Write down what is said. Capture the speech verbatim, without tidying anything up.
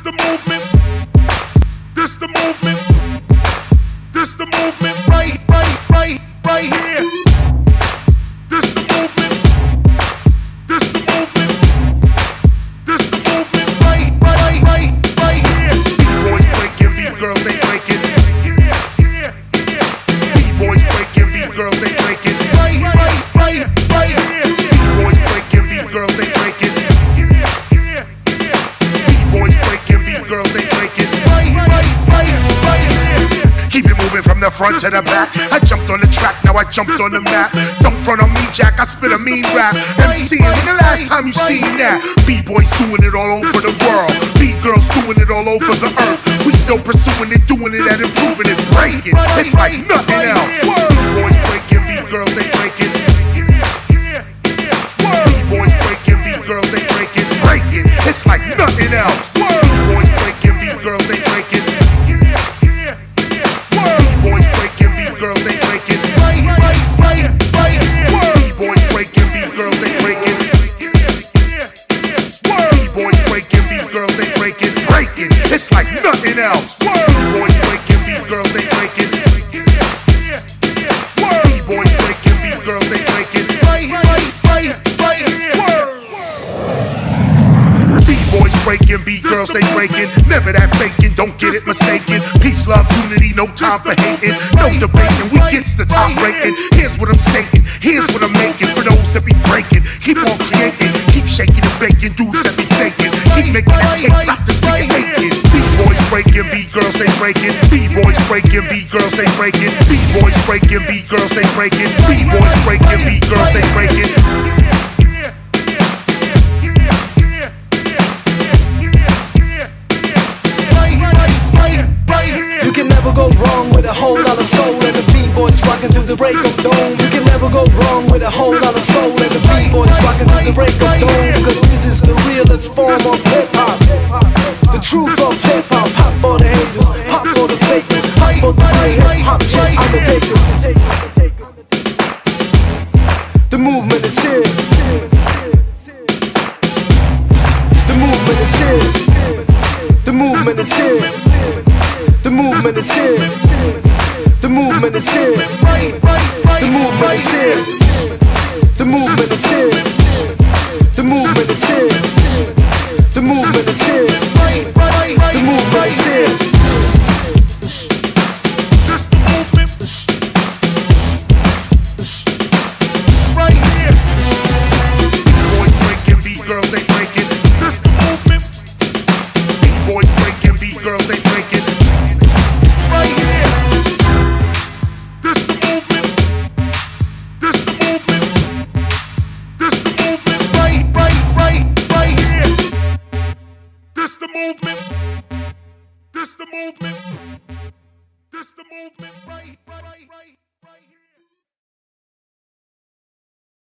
This the movement. This the movement. This the movement. Right, right, right, right here. This the movement. This the movement. This the movement. Right, right, right, right here. B-boys breaking, B-girls they breaking. B-boys breaking, B-girls they breaking. Right, right, right, right here. B-boys breaking, B-girls they breaking. B-boys breaking, B-girls they breaking. Right, right, right, right here. Keep it moving from the front to the back. I jumped on the track, now I jumped on the map. Don't front on me, Jack, I spit a mean rap. Emcee, when the last time you seen that? B-boys doing it all over the world. B-girls doing it all over the earth. We still pursuing it, doing it and improving it, breaking. It's like nothing else. B-boys breaking, B-girls they breaking. B-boys breaking, B-girls they breaking, breaking. It's like nothing else. B-boys breaking, B-girls they breaking. B-boys breaking, B-girls they breaking. Right, right, right, right here. B-boys breaking, B-girls they breaking. B-boys breaking, B-girls they breaking, breaking. It's like nothing else. B-boys breaking, B-girls they breaking. B-boys breaking, B-girls they breaking. Right, right, right, right here. B-boys breaking, B-girls they breaking. Never that faking, don't get it mistaken. Peace, love, unity, no time for hating. No debating, we gets the top rating. Here's what I'm stating, here's what I'm making. For those that be breaking, keep on creating. Keep shaking and baking, dudes that be faking. Keep making that cake, not to see it aching. B-boys breaking, B-girls they breaking. B-boys breaking, B-girls they breaking. B-boys breaking, B-girls they breaking. B-boys breaking, B-girls they breaking. You can never go wrong with a whole lot of soul and the B-boys rockin' to the break of dawn. You can never go wrong with a whole lot of soul and the B-boys rockin' to the break of dawn. Cause this is the realest form of hip-hop, the truth of hip-hop. Pop for the haters, pop for the fakers, pop for the real hip-hop shit, I'm the taker. The movement is here. The movement is here. The movement is here. The movement is here. The movement is here. The movement is here. The movement is here. The movement is here. The movement is here. The movement is here. Just the movement. Right here. B-boys breaking, B-girls they breaking. Just the movement. B-boys breaking, B-girls they breaking. Right here. This the movement. This the movement. This the movement. Right, right, right, right here. This the movement. This the movement. This the movement. Right, right, right, right here.